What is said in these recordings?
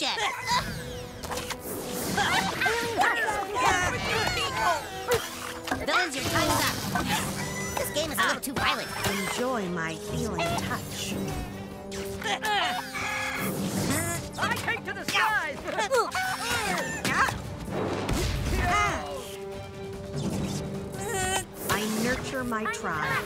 shit. Villains, your time is up. This game is a little too violent. Enjoy my healing touch. I take to the skies! I nurture my tribe.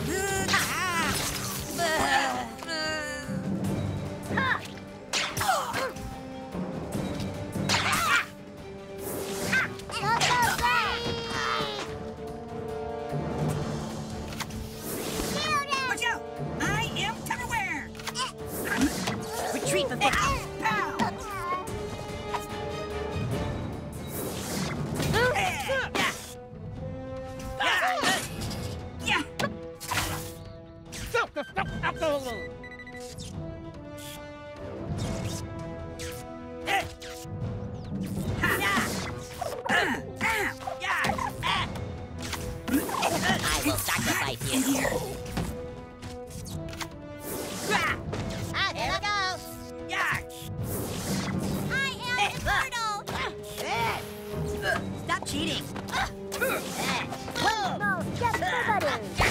Watch out! I am Tupperware! Retreat before... I will sacrifice you. There we go. I am Inferno. Stop cheating. No, get somebody.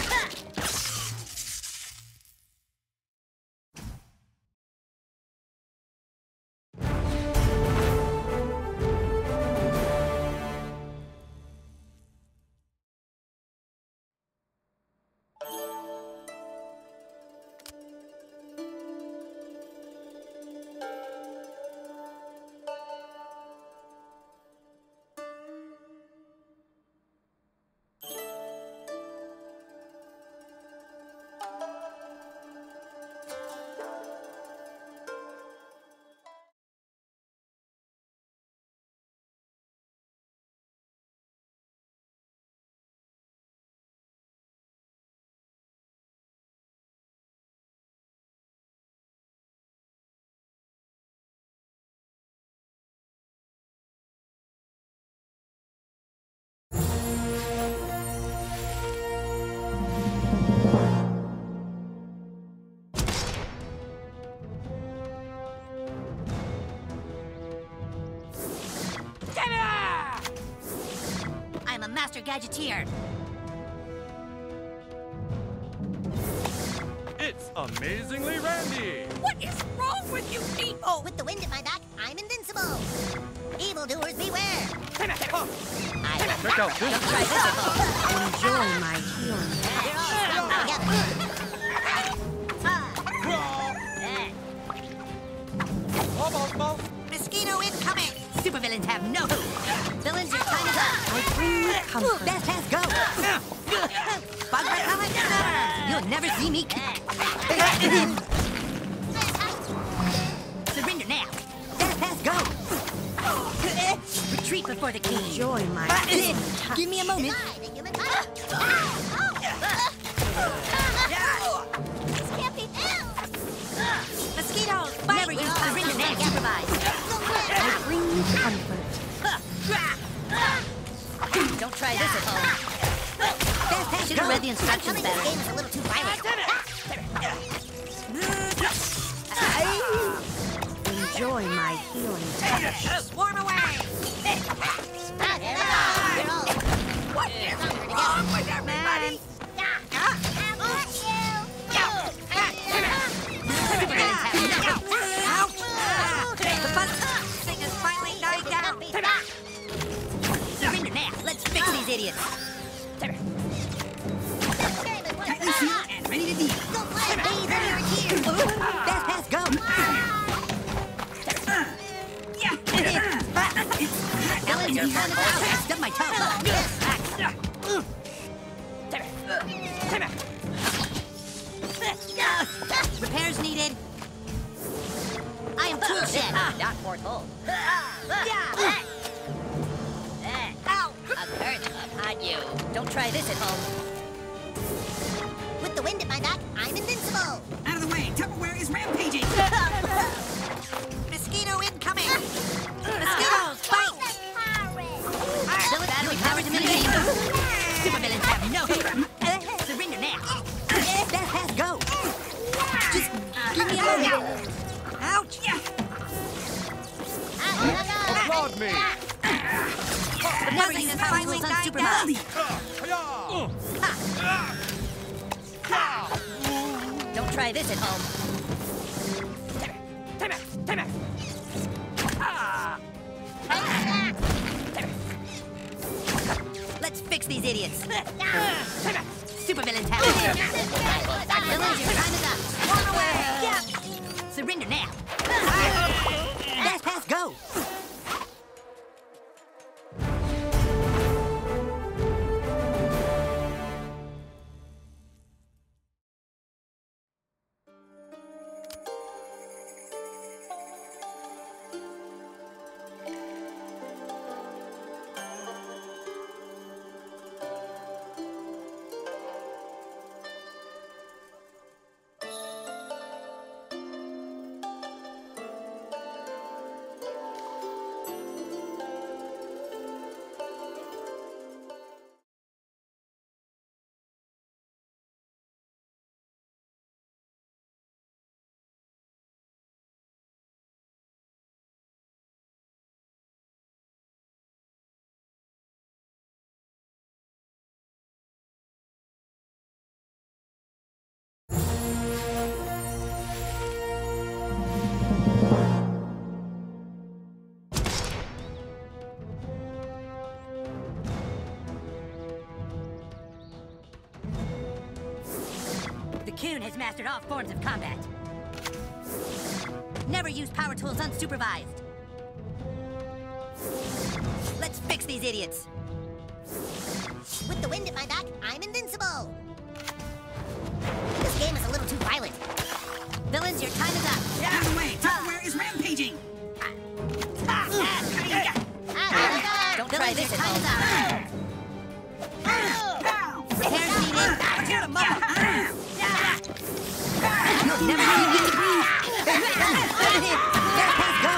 I'm a master gadgeteer. It's Amazingly Randy! What is wrong with you people? With the wind at my back, I'm invincible. Evildoers beware. Check out this! Don't try this at home. Enjoy my healing touch. We're all stronger together. Almost. Mosquito incoming. Supervillains have no hope. Villains, your time is up. I bring you comfort. Fast pass, go. Bug repellent. You'll never see me. Surrender now. Fast pass, go. Retreat before the king. Enjoy my healing touch. Give me a moment. This can't be true. Mosquitoes, never use surrender now. Improvise. I bring you comfort. Don't try this at home. Fast pass, should have read the instructions better. This game is a little too violent. Enjoy my healing touch. Swarm away. What is wrong with everybody? The fun thing is finally dying down. Surrender now. Let's fix these idiots. Tightly sealed and ready to deal. Fast pass, go. Villains, your time is out. I stubbed my toe. Repairs needed. I am tool shed. Not foretold. Ow! A curse upon you. Don't try this at home. With the wind at my back, I'm invincible. Out of the way, Tupperware is rampaging. Mosquito incoming. Mosquitoes, fight! Villain battery power diminished. Supervillains have no hope. Surrender now. Fast pass, go. Just give me a moment. Ouch! of me. Never use power tools unsupervised. Don't try this at home. Let's fix these idiots. Supervillains have it. Villains, your time is up. Run away. Surrender now. Fast pass, go. The Coon has mastered all forms of combat. Never use power tools unsupervised. Let's fix these idiots. With the wind at my back, I'm invincible. This game is a little too violent. Villains, your time is up. Out of the way! Tupperware is rampaging! Don't try this at home. Repairs needed. Tear them up. Never seen this. Fast pass, go.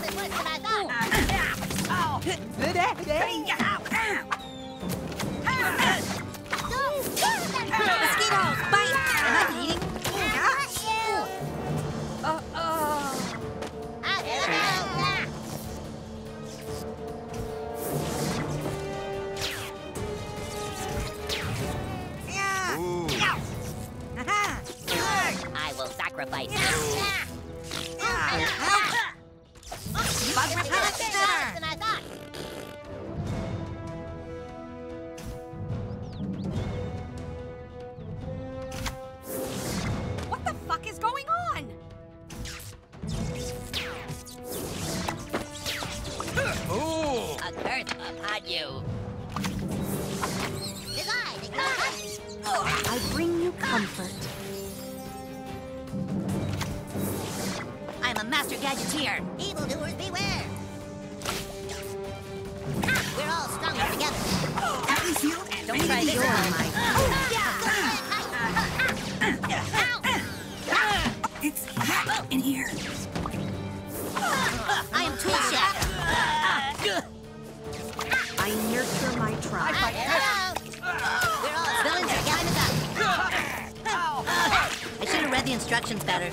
Mosquitoes, bite. Am I bleeding? I will sacrifice. Bug repellent center. Than I thought. What the fuck is going on? Ooh. A curse upon you. I bring you comfort. I'm a master gadgeteer. Evildoers beware. We're all stronger together. Tightly sealed and Don't ready try to this deal. at home. It's hot in here. I am tool chef. I nurture my tribe. Villains, your time is up. I should have read the instructions better.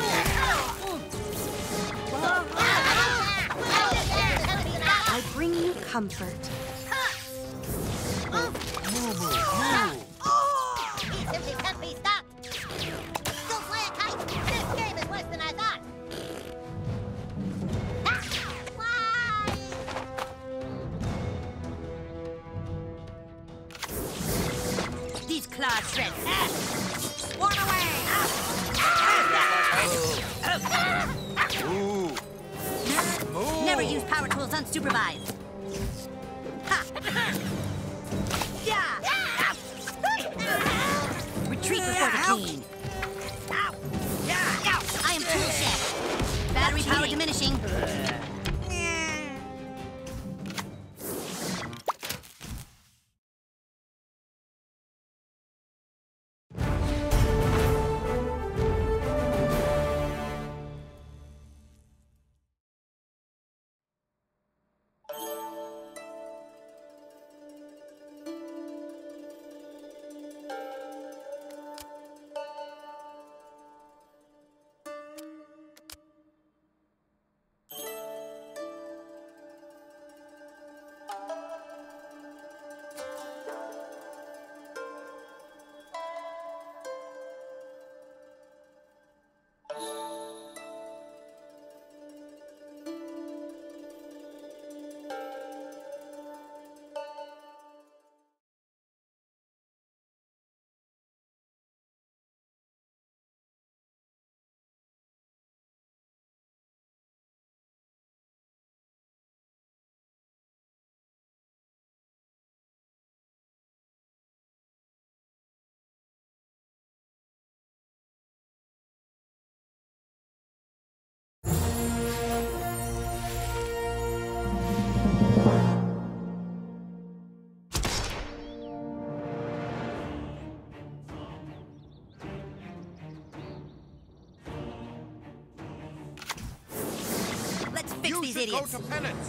I bring you comfort. He simply can't be stopped. Go fly a kite. This game is worse than I thought. Fly! These claws shred. Swarm away. Ooh. Never use power tools unsupervised. Ha! Yeah! Retreat before the king. I am tool chef. Battery power diminishing. fix You these should idiots. go to penance.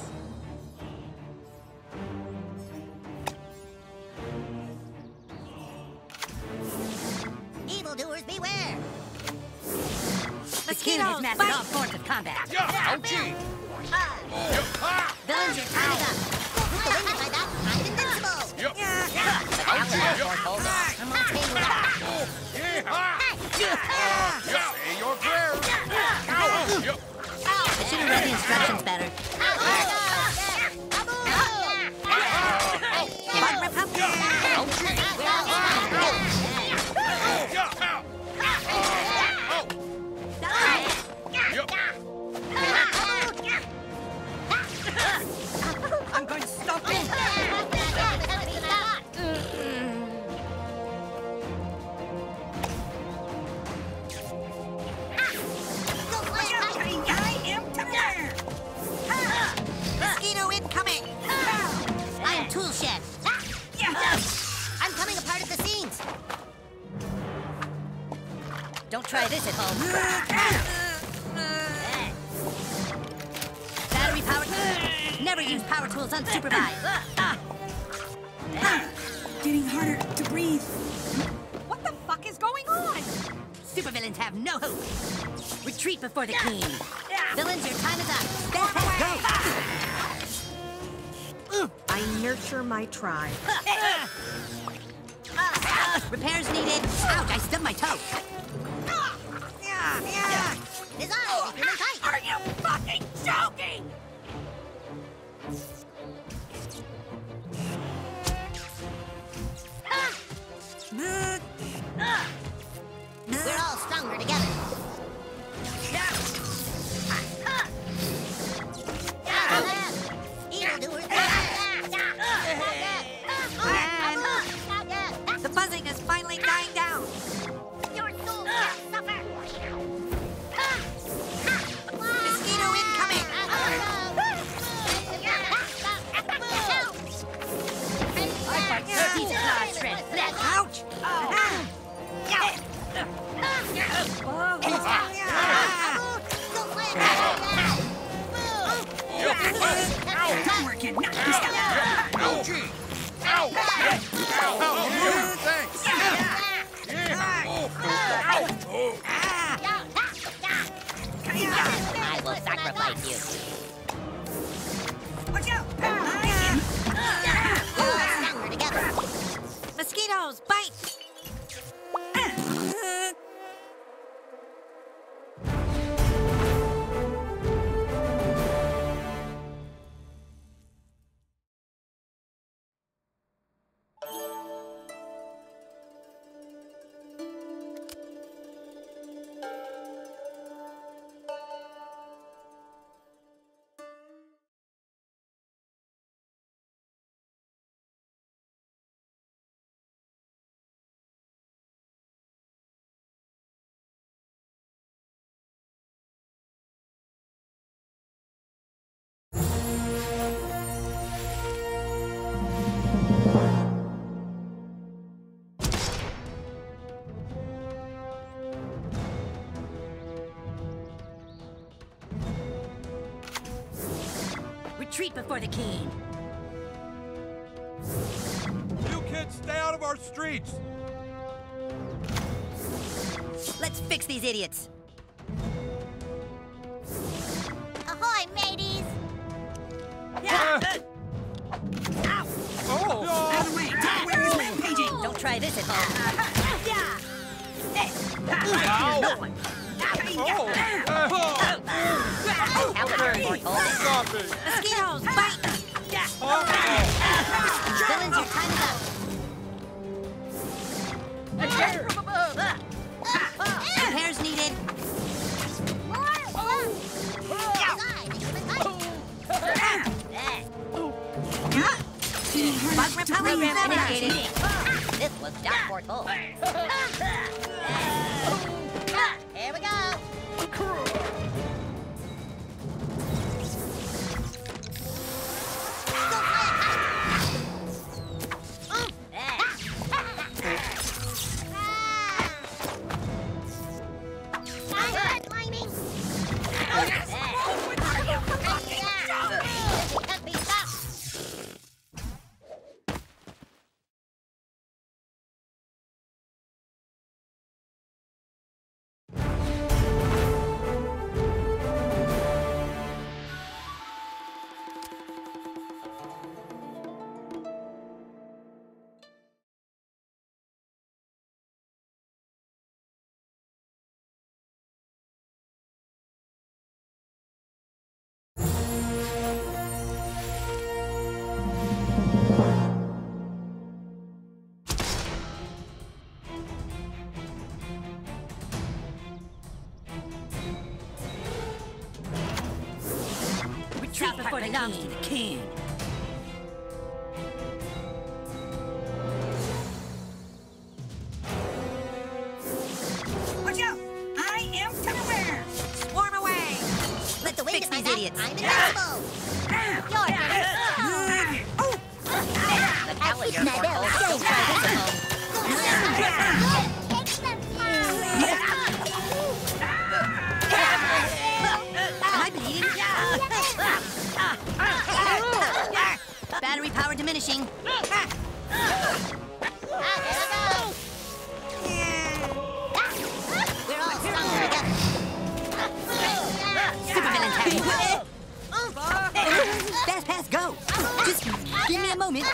Evildoers, beware! The king has mastered all forms of combat. Yeah, ouchie. Villains, your time is up. With the wind behind that, I'm invincible! Yep. I'm gonna take you out. Say your prayers. Yep. I should have read the instructions better. Bug Republic! I'm going to stop you. I am everywhere. Mosquito incoming! I am Tool Shed. I'm coming a part of the scenes. Don't try this at home. Battery powered. Never use power tools unsupervised. Getting harder to breathe. What the fuck is going on? Supervillains have no hope. Retreat before the king. Villains, your time is up. Stand go. I nurture my tribe. Repairs needed. Ouch, I stubbed my toe. Dissolve, humankind! Are you fucking joking? We're all stronger together. Evildoers, The buzzing is finally dying down. your soul shall suffer! Mosquito incoming! These claws shred flesh. Ouch! Don't work in. Knock this out. Ouchie. Ow. Ow. Thanks. I will sacrifice you. Watch out. Stronger together. Mosquitoes, bite! Retreat before the king. You kids, stay out of our streets. Let's fix these idiots. Ahoy, mateys! Oh. Out of the way. Where is rampaging? Don't try this at home. Ow. Stop it. Mosquitoes, bite! Villains, your time is up. Repairs needed. Bug repellent Initiated. This was just foretold. Here we go! Retreat before the belongs to the king. Watch out! I am Tupperware! Swarm away! With the wind Fix at my these back, idiots. I'm invincible. You're The calendar for old. Don't try this at home. I'm bleeding. Battery power diminishing. We're all stronger together. Supervillains have you. Fast pass, go. Just give me a moment.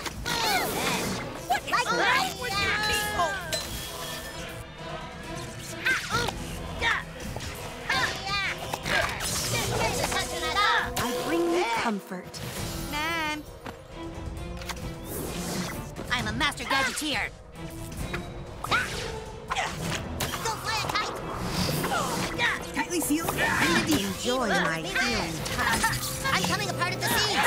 I bring you comfort. Mom. I'm a master gadgeteer. Go fly a kite. Tightly sealed. Enjoy my healing touch. I'm coming apart at the seams.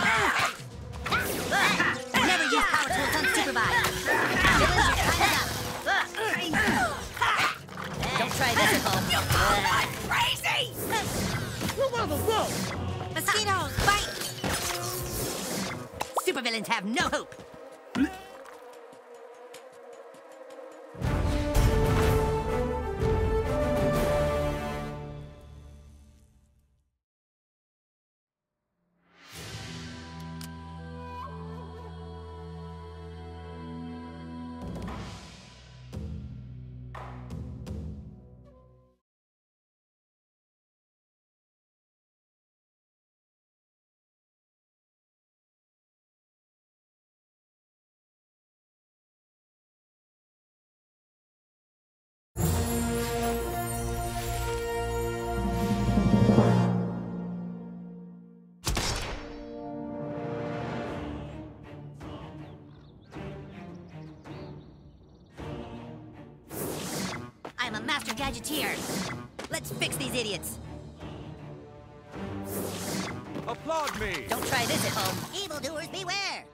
Never use power tools unsupervised. Villains, your time is up. Don't try this at home. Crazy! Mosquitoes, bite! Supervillains have no hope. I'm a master gadgeteer. Let's fix these idiots. Applaud me. Don't try this at home. Evildoers, beware.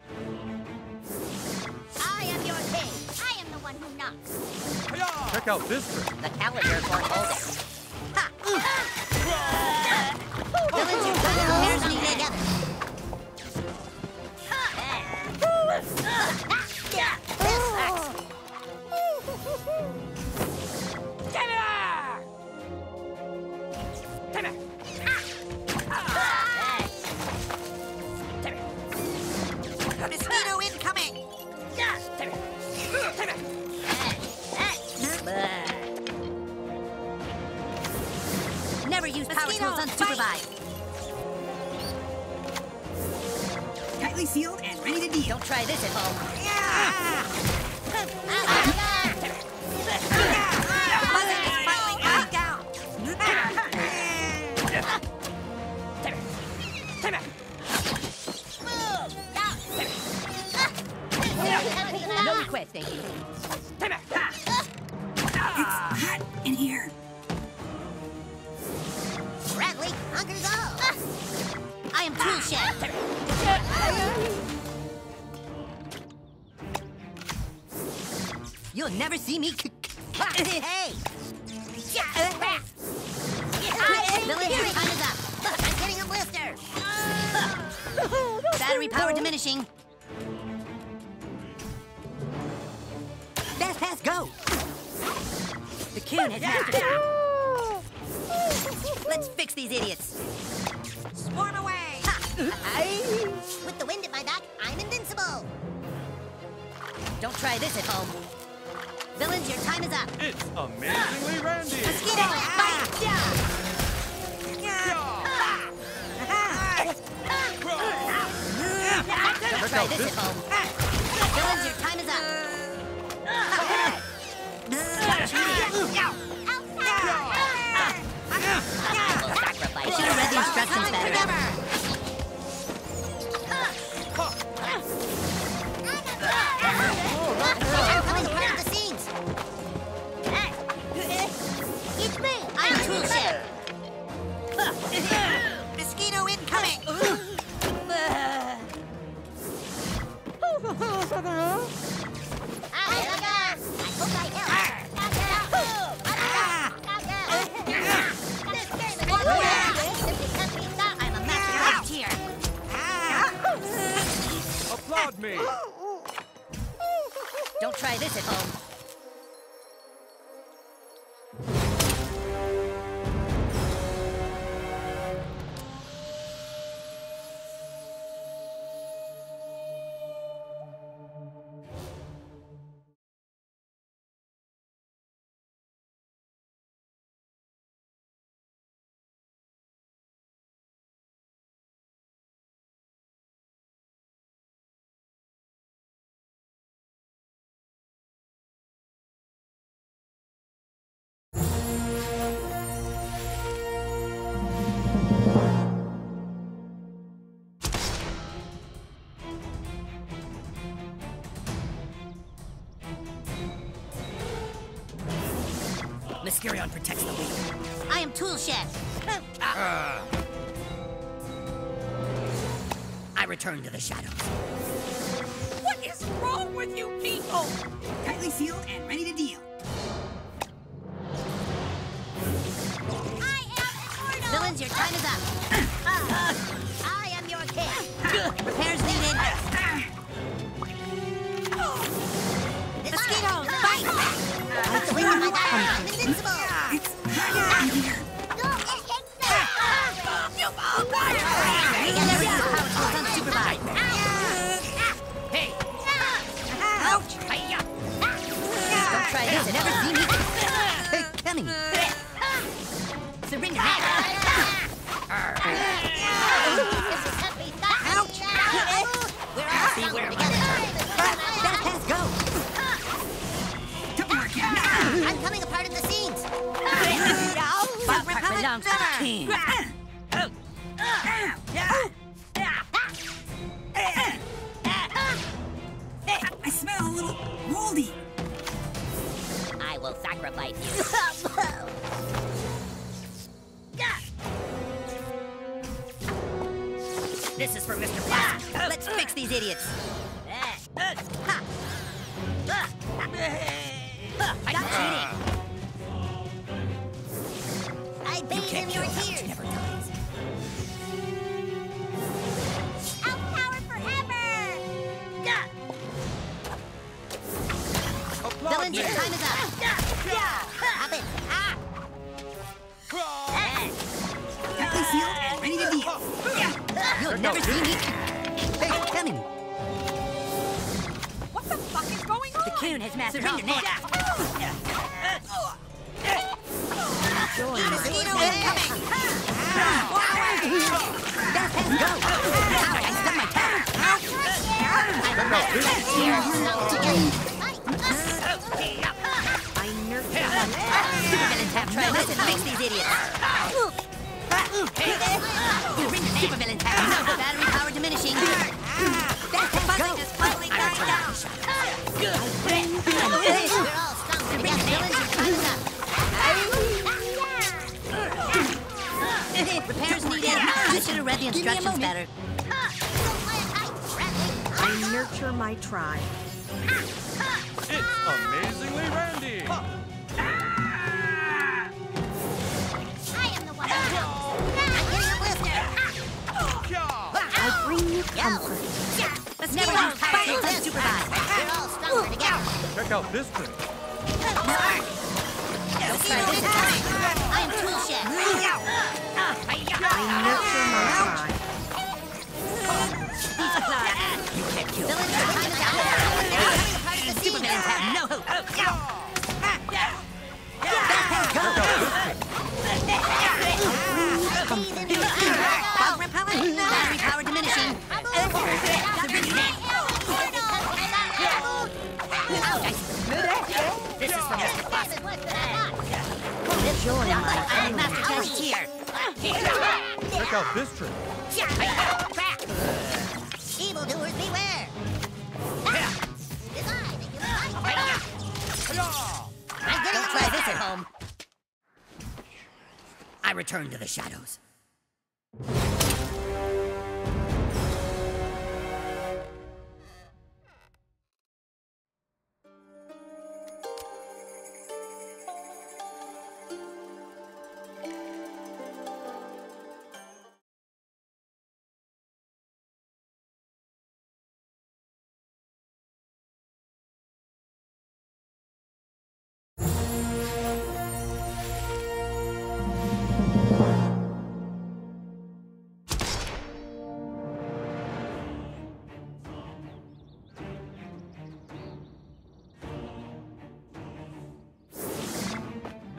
I am your king. I am the one who knocks. Hi-ya! Check out this trick. The calendar won't hold it. Ha! Villains, your time is me together. This sucks. Mosquito incoming! Never use power tools unsupervised. Tightly sealed and ready to deal. Don't try this at home. Mother is finally going down! No request, thank you. It's hot in here. Bradley, hunger to go. I am Tool Shed. You'll never see me. Hey! Villains, your time is up. Look, I'm getting a blister. Battery power diminishing. Fast pass, go! The coon has mastered it. Let's fix these idiots. Swarm away! With the wind at my back, I'm invincible. Don't try this at home. Villains, your time is up. It's amazingly Randy. Mosquito, bite! Don't try this at home. Villains, your time is up. I should have read the instructions better. Don't try this at home. Mysterion protects the weak. I am Toolshed. I return to the shadows. What is wrong with you people? Tightly sealed and ready to deal. I am Immortal. Villains, your time is up. I am your king. Repairs needed. Mosquitoes, fight! With the wind of my body, I'm invincible. Unsupervised. Hey! Ouch! Hiya! Don't try this and ever see me. Hey, Kenny! Surrender now! Ouch! We're all stronger together. That has go! I'm coming apart at the seams. That part belongs to the king. I smell a little moldy. I will sacrifice you. This is for Mr. Plastic. Let's fix these idiots. I'm cheating. I bathe in your tears. Never dies. Outpowered forever. Applaud Villains, me. your time is up. Stop it. Tightly sealed and ready to deal. You'll never see me. Hey, Kenny. What the fuck is going on? The Coon has mastered all Surrender next. Mosquito incoming. That has go. Ow, I stubbed my toe. I will not relax here. I nurture them. Supervillains have no listen, fix these idiots. Supervillains have no battery power diminishing. That has go. I return to the shadows. We're all stronger together. Villains, your time is up. Repairs needed. I should have read the instructions better. I nurture my tribe. It's Amazingly Randy. I am the one who kills. I'm getting a blister. I bring you comfort. Let's never use power tools unsupervised. We're all stronger together. Check out this trick. Don't try this at home. I am Toolshed. I nurture my tribe. These applied. You can't kill them. Villains, your time is out. Supervillains have no hope. Fog repellent. Battery power diminishing. This is from Mr. Plastic. Join my I have master test here. Check out this trick. Evildoers beware. Design the human life. Don't try this at home. I return to the shadows.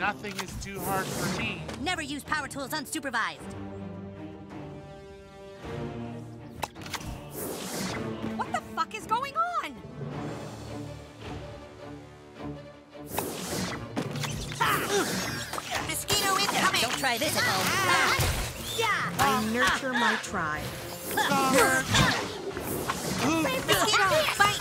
Nothing is too hard for me. Never use power tools unsupervised. What the fuck is going on? Mosquito incoming! Don't try this at home. I nurture my tribe. Mosquito, bite!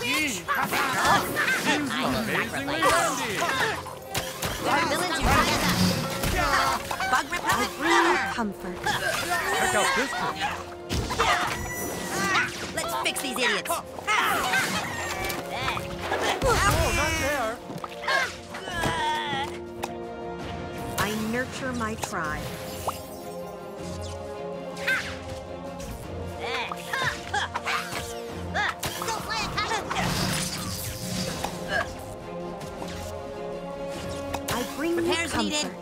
Amazingly Randy! Villains, you're tied up. Bug repellent, Bring you never! comfort. Check out this trick. Let's fix these idiots. Oh, not there. I nurture my tribe. Go fly a kite! I bring you Repairs comfort. needed.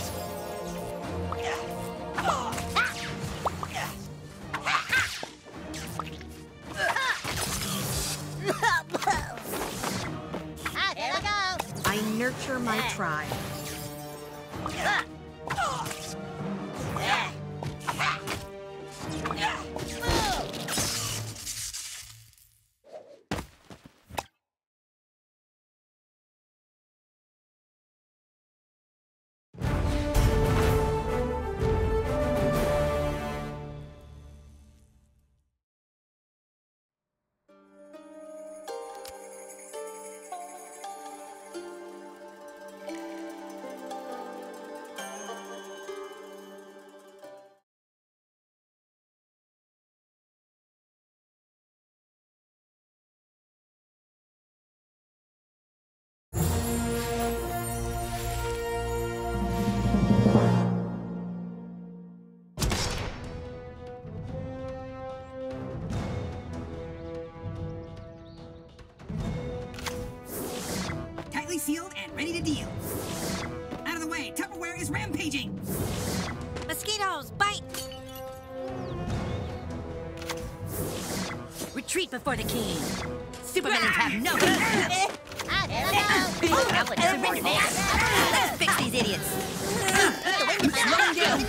Ah, there I go! I nurture my tribe. Tightly sealed and ready to deal. Out of the way, Tupperware is rampaging. Mosquitoes, bite! Retreat before the king. Supervillains have no. Ah, there I go! Surrender now. Let's fix these idiots. Slowing down.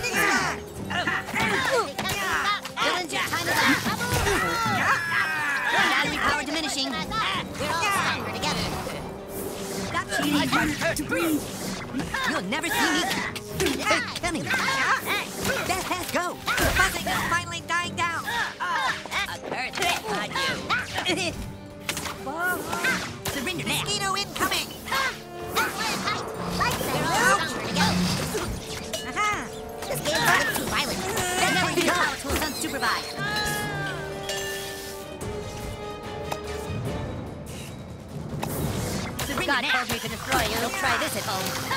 Villains, your time is up. Battery power diminishing. We're all stronger together. Stop cheating. To breathe. You'll never see me. Hey, coming. Beth has go. The buzzing is finally dying down! A curse on you. Surrender now. Mosquito incoming! Go fly a kite! Like that, we're all stronger together. Aha! This game's a little too violent. Never use power tools unsupervised. God told me to destroy you. Don't try this at home.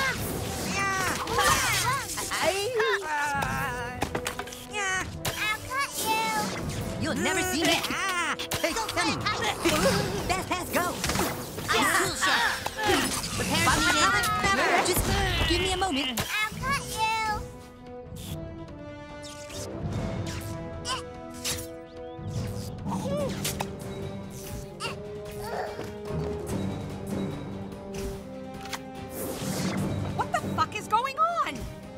Yeah! I'll cut you! You'll never see me. Ah! Hey, Go fly a coming. kite! Beth has go. Ice tool shot. Repairs needed. Just give me a moment. I'll cut you! What the fuck is going on?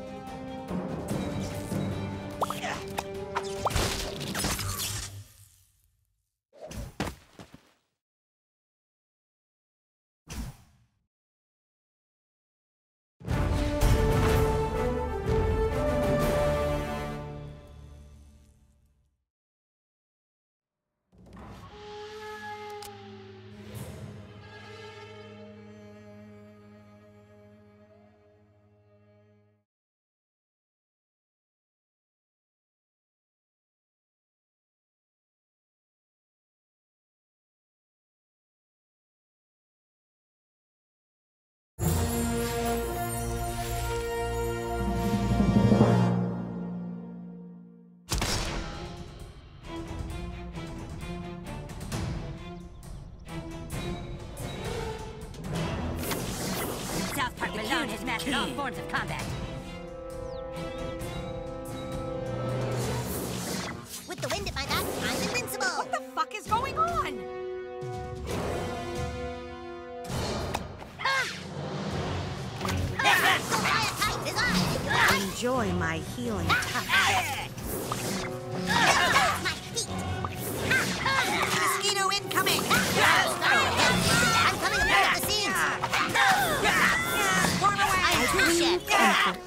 South Park Malone has mastered all forms of combat. With the wind at my back, I'm invincible! What the fuck is going on? Go fly a Enjoy my healing touch. My feet. Mosquito incoming! I'm coming apart at the seams. Swarm away! I bring you comfort.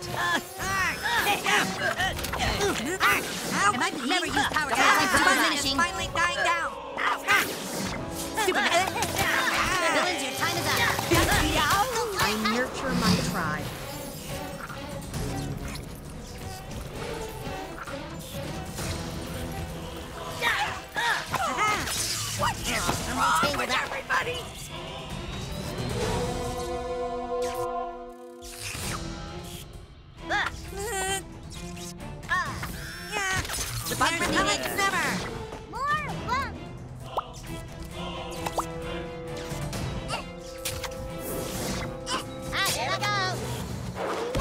Am I never use power tools The until buzzing is finishing? finally dying down! Superman. Villains, your time is up. I nurture my tribe. Wrong with everybody? The bug repellent's never! More bugs. There I go.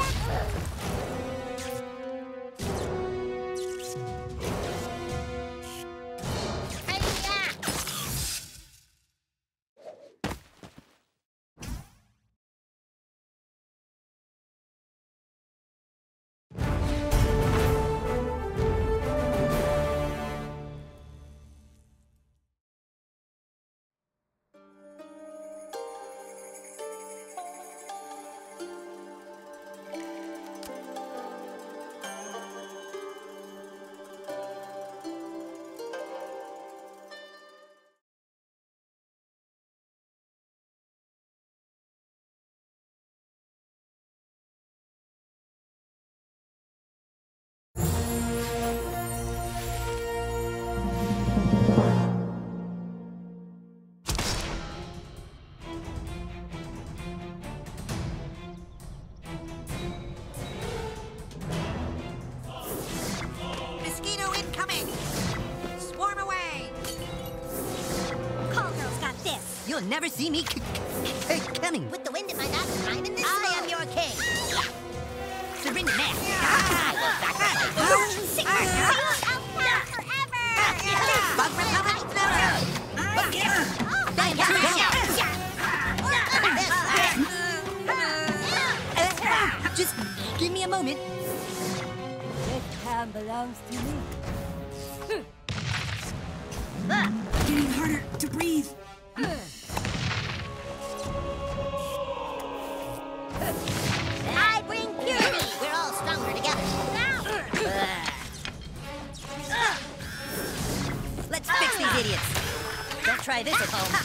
Hey-ya. Mosquito incoming! Swarm away! Call girl's got this. You'll never see me coming. With the wind in my back, I'm invincible. I am your king. Surrender now. Bug repellent's never! Just give me a moment. This town belongs to me. Getting harder to breathe. I bring purity. We're all stronger together. Let's fix these idiots. Don't try this at home.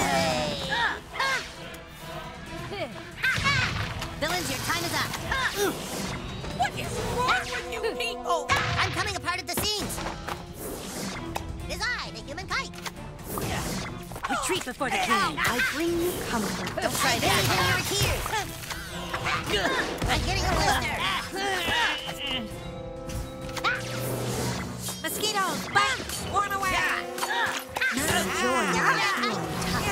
Villains, your time is up. What is wrong with you people? I'm coming apart at the seams. It is I, the human kite. Retreat before the king. I bring you comfort. Don't try this at home. I'm getting a blister. Mosquitoes, bite! Swarm away! Enjoy my healing touch.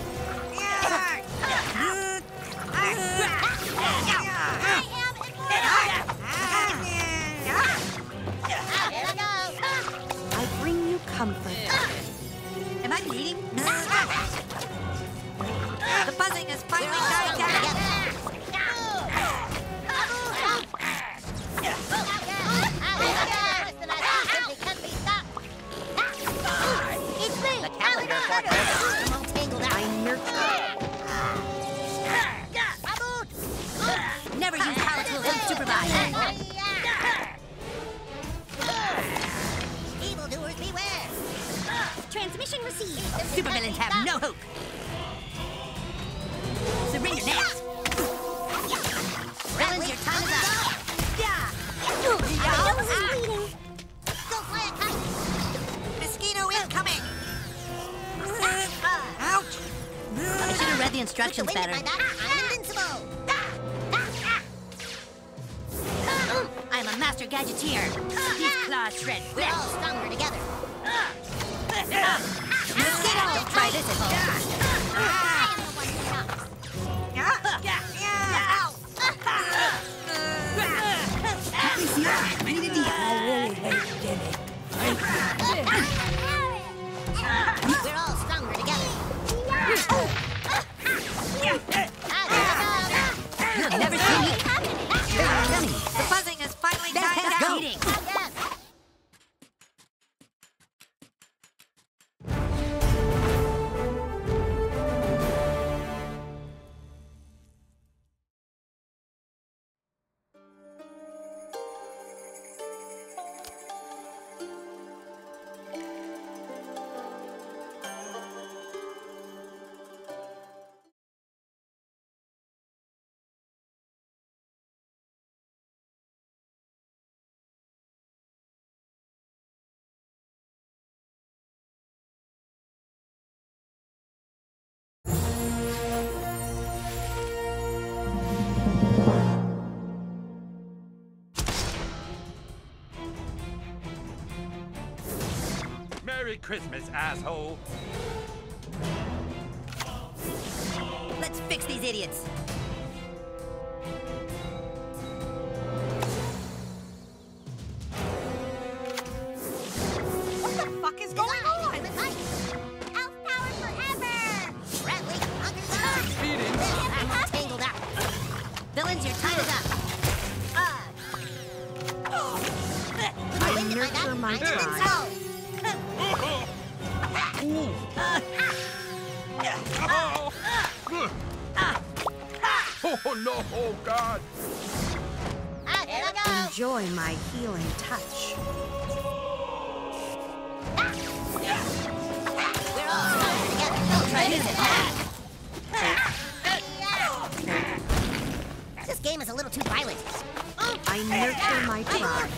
Here I go. I bring you comfort. Am I bleeding? The buzzing is finally dying down! I nurture. Never use power tools unsupervised. Evildoers beware. Transmission received. Supervillains have no hope. Surrender now. Villains, your time is up. Go fly a kite. Mosquito incoming! Ouch! I should have read the With the instructions wind in better. my back, I'm invincible. I'm a master gadgeteer. These claws shred We're all flesh. stronger together. Don't try this at home. I am the one who knocks. Ready to deal. We're all stronger together. You'll never see me coming. The buzzing is finally Christmas, asshole. Let's fix these idiots. What the fuck is going on? Elf power forever! Bradley, under the Speeding. tangled up. Villains, your time is up. I nurture my tribe. Oh no, oh God. Here I go! Enjoy my healing touch. We're all stronger together. Don't try this. This game is a little too violent. I nurture my tribe.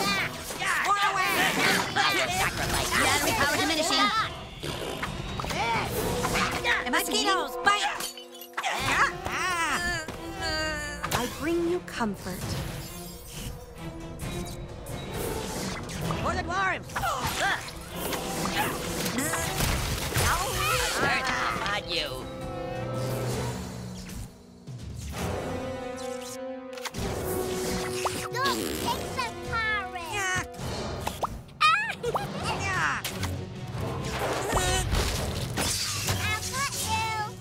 Battery power diminishing. Am I Mosquitoes, bite! I bring you comfort. For the dwarves. Not you. Don't take the pirate! Yeah. Yeah. I'll cut you!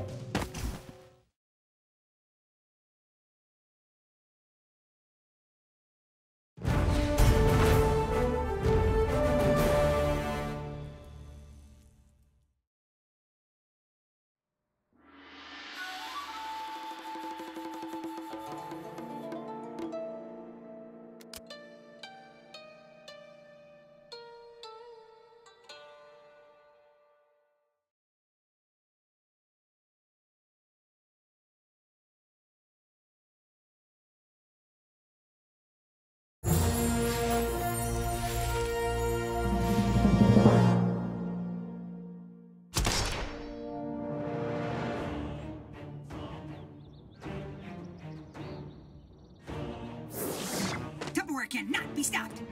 Tupperware cannot be stopped.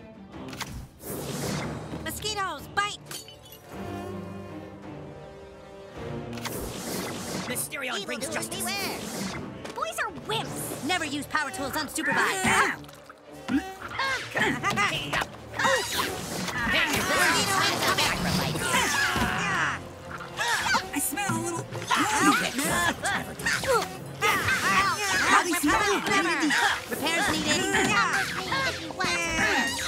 Mosquitoes, bite! Mysterion brings Evildoers justice. beware! Boys are wimps. Never use power tools unsupervised. I smell a little. Repairs needed. If you want.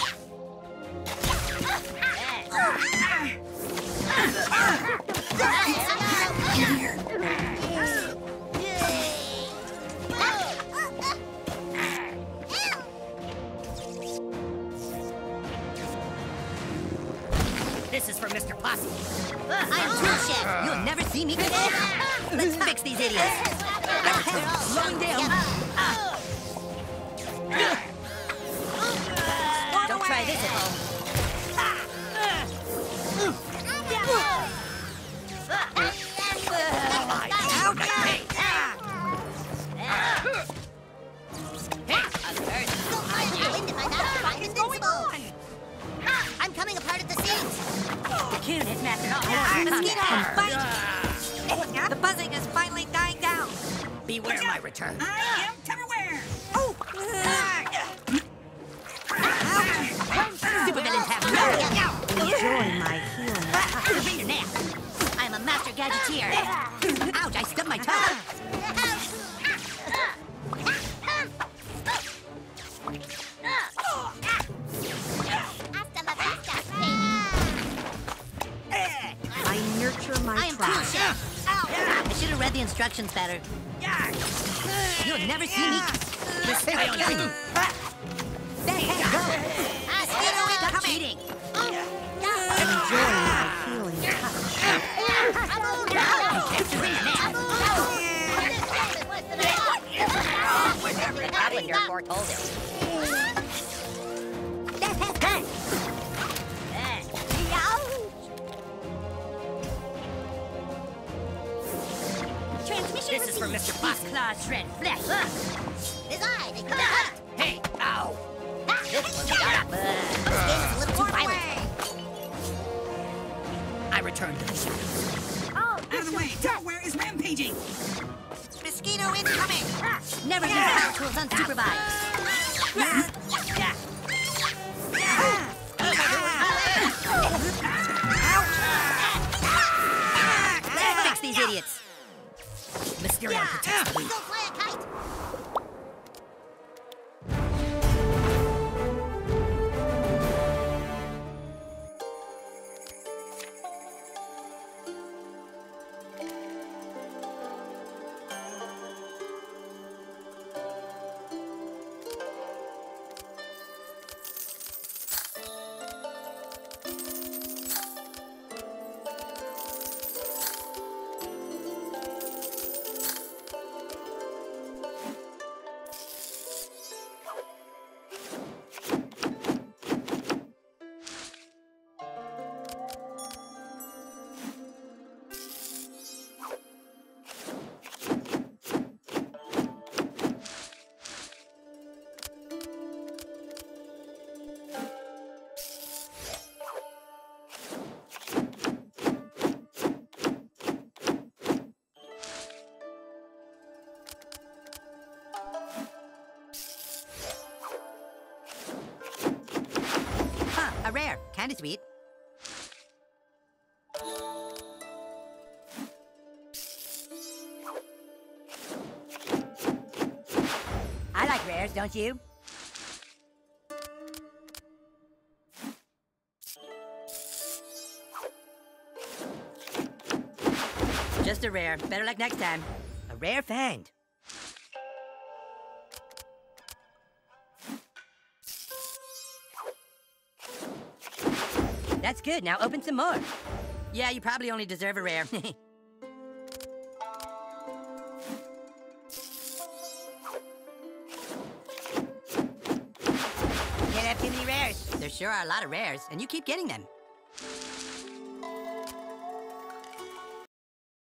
This is for Mr. Posse. I'm Tool Chef. You'll never see me. Let's fix these idiots. Slowing down. Don't try this at home. I'm coming apart at the seams. The coon has mastered all Mosquitoes, power. bite! The buzzing is finally dying down. Beware my return. I am Tupperware. Supervillains have no. Enjoy my healing touch. Surrender now. I'm a master gadgeteer. Ouch, I stubbed my toe. Hasta la vista, I nurture my I am Tool tribe. Chef. I should have read the instructions better. You'll never see me. Mysterion brings. Stop cheating. Enjoy my healing touch. Surrender now. Not when you're foretold it. Transmission This is for received. Mr. Fox Claw Shred Flesh. His eye, they couldn't hurt. Hey, ow. This game is a little too violent. return to the shadows. Oh, Out of the way! Tupperware is rampaging! Mosquito incoming! Never use power tools unsupervised. Fix these idiots. Mysterion protects the weak. Go fly a kite! Huh, a rare. Kinda sweet. I like rares, don't you? Just a rare. Better luck next time. A rare find. That's good. Now open some more. Yeah, you probably only deserve a rare. Can't have too many rares. There sure are a lot of rares, and you keep getting them.